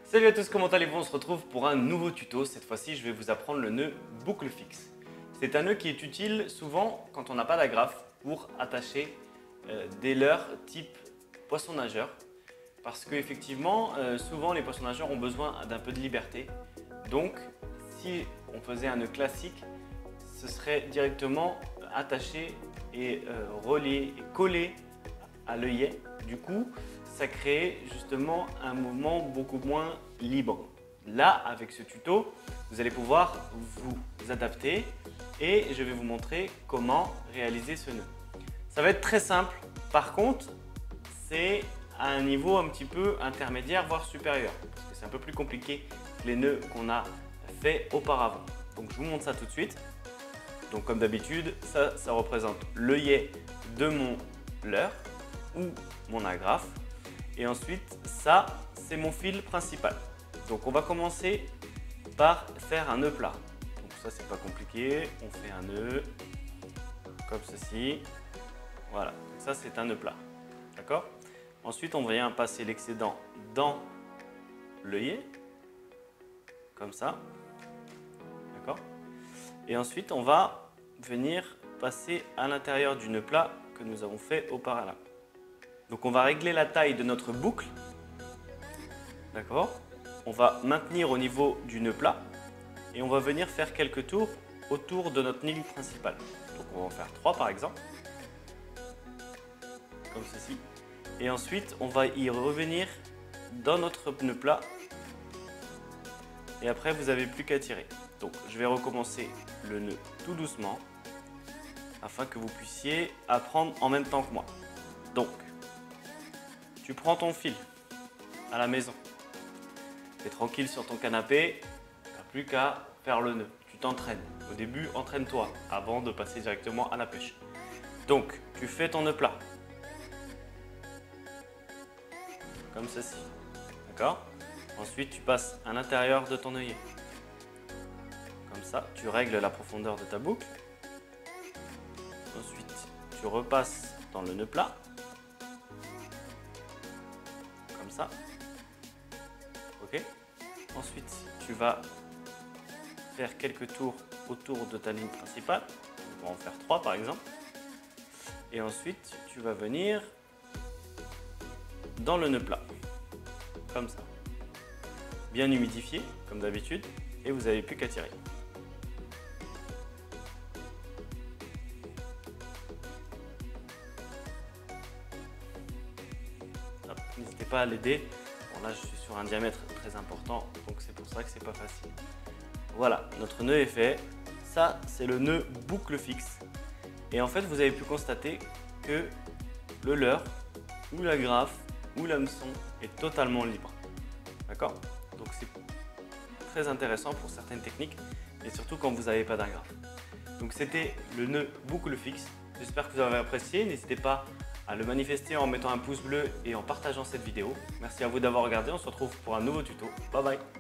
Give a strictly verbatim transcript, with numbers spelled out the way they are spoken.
Salut à tous, comment allez-vous? On se retrouve pour un nouveau tuto. Cette fois-ci, je vais vous apprendre le nœud boucle fixe. C'est un nœud qui est utile souvent quand on n'a pas d'agrafe pour attacher euh, des leurres type poisson nageur. Parce qu'effectivement, euh, souvent les poissons nageurs ont besoin d'un peu de liberté. Donc, si on faisait un nœud classique, ce serait directement attaché et euh, relié et collé à l'œillet. Du coup, ça crée justement un mouvement beaucoup moins libre. Là, avec ce tuto, vous allez pouvoir vous adapter et je vais vous montrer comment réaliser ce nœud. Ça va être très simple. Par contre, c'est à un niveau un petit peu intermédiaire, voire supérieur, parce que c'est un peu plus compliqué que les nœuds qu'on a fait auparavant. Donc, je vous montre ça tout de suite. Donc, comme d'habitude, ça, ça représente l'œillet de mon leurre ou mon agrafe. Et ensuite, ça, c'est mon fil principal. Donc, on va commencer par faire un nœud plat. Donc, ça, c'est pas compliqué. On fait un nœud comme ceci. Voilà, ça, c'est un nœud plat. D'accord? Ensuite, on vient passer l'excédent dans l'œillet, comme ça. D'accord? Et ensuite, on va venir passer à l'intérieur du nœud plat que nous avons fait auparavant. Donc, on va régler la taille de notre boucle. D'accord? On va maintenir au niveau du nœud plat et on va venir faire quelques tours autour de notre ligne principale. Donc, on va en faire trois par exemple, comme ceci. Et ensuite, on va y revenir dans notre nœud plat. Et après, vous n'avez plus qu'à tirer. Donc, je vais recommencer le nœud tout doucement afin que vous puissiez apprendre en même temps que moi. Donc, tu prends ton fil à la maison. Tu es tranquille sur ton canapé, tu n'as plus qu'à faire le nœud. Tu t'entraînes. Au début, entraîne-toi avant de passer directement à la pêche. Donc, tu fais ton nœud plat. Comme ceci. D'accord? Ensuite, tu passes à l'intérieur de ton œillet. Comme ça, tu règles la profondeur de ta boucle. Ensuite, tu repasses dans le nœud plat. Comme ça. Ok? Ensuite, tu vas faire quelques tours autour de ta ligne principale. On va en faire trois par exemple. Et ensuite, tu vas venir dans le nœud plat. Comme ça. Bien humidifié, comme d'habitude. Et vous n'avez plus qu'à tirer. N'hésitez pas à l'aider. Bon, là, je suis sur un diamètre très important, donc c'est pour ça que c'est pas facile. Voilà, notre nœud est fait. Ça, c'est le nœud boucle fixe. Et en fait, vous avez pu constater que le leurre ou l'agrafe ou l'hameçon est totalement libre. D'accord? Donc, c'est très intéressant pour certaines techniques et surtout quand vous n'avez pas d'agrafe. Donc, c'était le nœud boucle fixe. J'espère que vous avez apprécié. N'hésitez pas à le manifester en mettant un pouce bleu et en partageant cette vidéo. Merci à vous d'avoir regardé. On se retrouve pour un nouveau tuto. Bye bye.